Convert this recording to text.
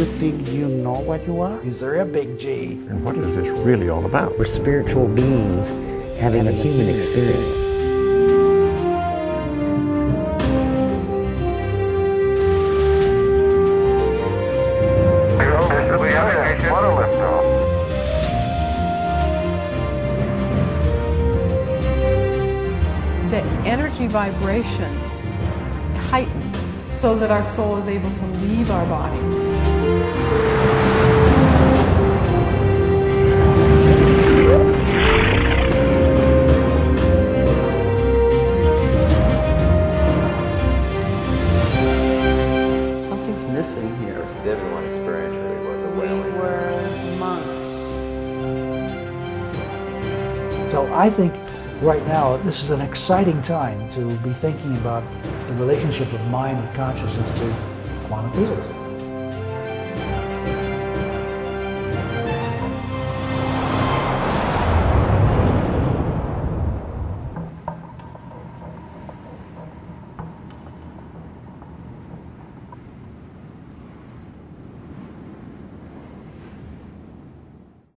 you think you know what you are? Is there a big G? And what is this really all about? We're spiritual beings having a human experience. The energy vibrations heighten so that our soul is able to leave our body. Something's missing here. This vivid one experience really was a wailing. We were monks. So I think right now this is an exciting time to be thinking about the relationship of mind and consciousness to quantum physics.